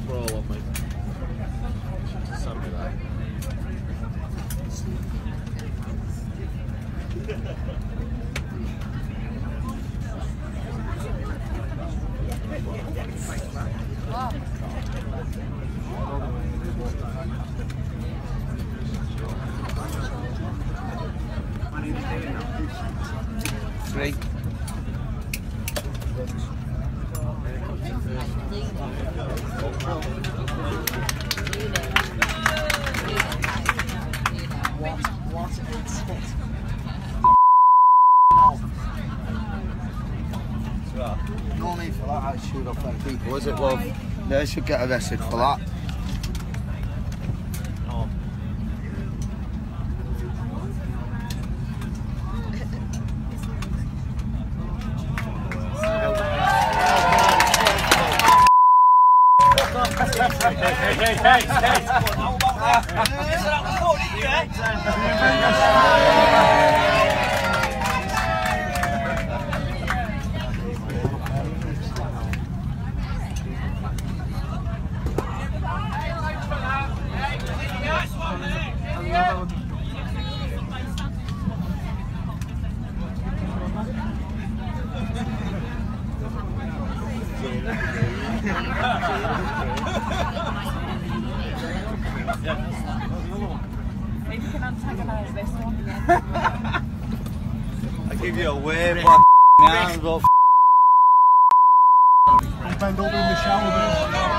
roll on me. Send me that. Wow. Three. What a good spot. No need for that attitude off them people, is it, love? They should get arrested for that. Hey! How about that? Is that recording, yeah? Maybe you can antagonise this one. I give you a wave like hands up. Bend over in the shower,